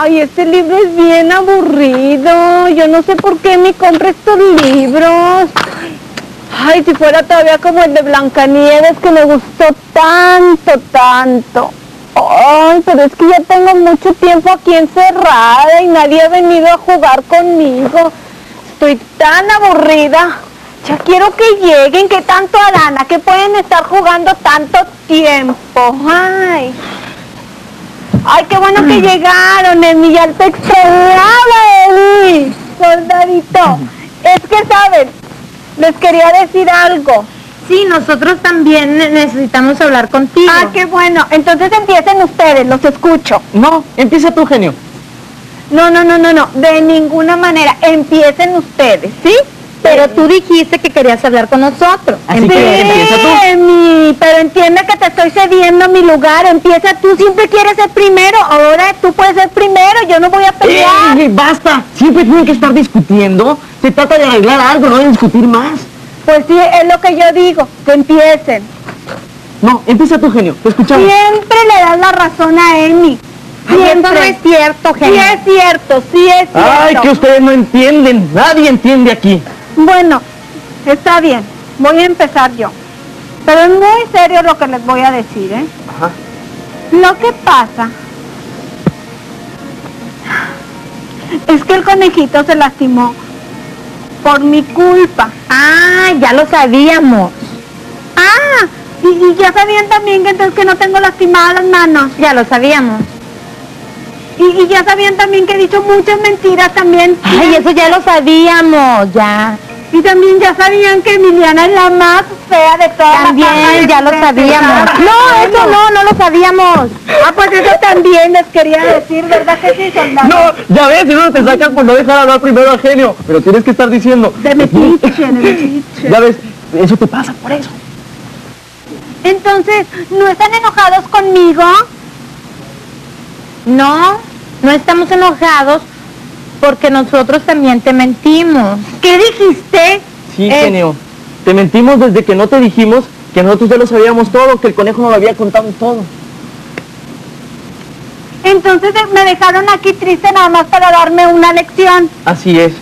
Ay, este libro es bien aburrido. Yo no sé por qué me compra estos libros. Ay, si fuera todavía como el de Blancanieves, que me gustó tanto, tanto. Ay, pero es que ya tengo mucho tiempo aquí encerrada y nadie ha venido a jugar conmigo. Estoy tan aburrida. Ya quiero que lleguen. ¿Qué tanto harán? ¿A qué pueden estar jugando tanto tiempo? Ay. Ay, qué bueno que llegaron, Emi. Ya te extrañaba, Emi. Soldadito. Es que, ¿saben? Les quería decir algo. Sí, nosotros también necesitamos hablar contigo. Ah, qué bueno. Entonces empiecen ustedes, los escucho. No, empieza tú, genio. No. De ninguna manera. Empiecen ustedes, ¿sí? Pero tú dijiste que querías hablar con nosotros. Así que empieza tú. Emi, pero entiende que te estoy cediendo mi lugar. Empieza tú, siempre quieres ser primero. Ahora tú puedes ser primero, yo no voy a pelear. ¡Basta! Siempre tienen que estar discutiendo. Se trata de arreglar algo, no de discutir más. Pues sí, es lo que yo digo, que empiecen. No, empieza tú, genio, te escuchamos. Siempre le das la razón a Emi. Ay, eso Siempre. no es cierto, genio. Sí es cierto, sí es cierto. Ay, que ustedes no entienden. Nadie entiende aquí. Bueno, está bien, voy a empezar yo. Pero es muy serio lo que les voy a decir, ¿eh? Ajá. Lo que pasa es que el conejito se lastimó por mi culpa. Ah, ya lo sabíamos. Ah, y ya sabían también que entonces que no tengo lastimadas las manos. Ya lo sabíamos. Y ya sabían también que he dicho muchas mentiras también. Ay, eso ya lo sabíamos, ya. Y también ya sabían que Emiliana es la más fea de todas. También, ya lo sabíamos. No, eso no lo sabíamos. Ah, pues eso también les quería decir, ¿verdad que sí, soldado? No, ya ves, si no te sacan por no dejar hablar primero al genio. Pero tienes que estar diciendo. De metiche. Ya ves, eso te pasa por eso. Entonces, ¿no están enojados conmigo? No estamos enojados porque nosotros también te mentimos. ¿Qué dijiste? Sí, genio. Te mentimos desde que no te dijimos que nosotros ya lo sabíamos todo, que el conejo nos lo había contado todo. Entonces me dejaron aquí triste nada más para darme una lección. Así es.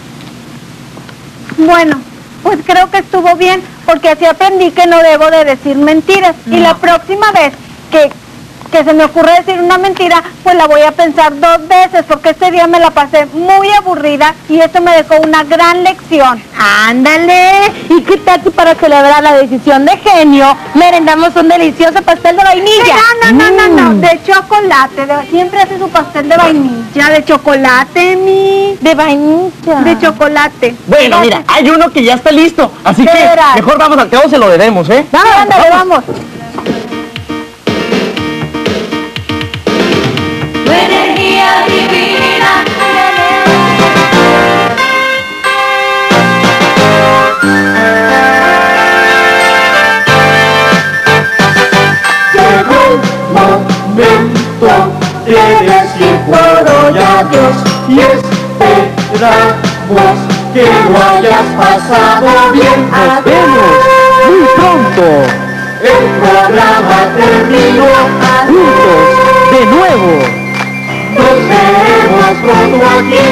Bueno, pues creo que estuvo bien, porque así aprendí que no debo de decir mentiras. No. Y la próxima vez que se me ocurre decir una mentira, pues la voy a pensar 2 veces, porque este día me la pasé muy aburrida y eso me dejó una gran lección. Ándale. ¿Y qué tal si para celebrar la decisión de genio merendamos un delicioso pastel de vainilla? No, de chocolate. Siempre hace su pastel de vainilla, de chocolate, De vainilla. de chocolate. Bueno, mira, hay uno que ya está listo, así que Verás. mejor vamos al cabo, se lo debemos, ¿eh? Sí, ándale, vamos. Tu energía divina. Llegó el momento de decir por hoy adiós y esperamos que lo hayas pasado bien. Nos vemos muy pronto, El programa terminó. juntos, de nuevo. Nos veremos pronto aquí.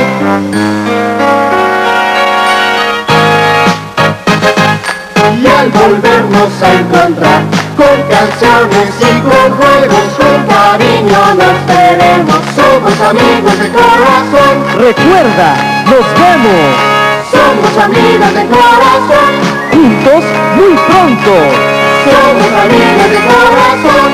Y al volvernos a encontrar con canciones y con juegos, con cariño nos veremos. Somos amigos de corazón, Recuerda, nos vemos somos amigos de corazón, juntos muy pronto. somos amigos de corazón.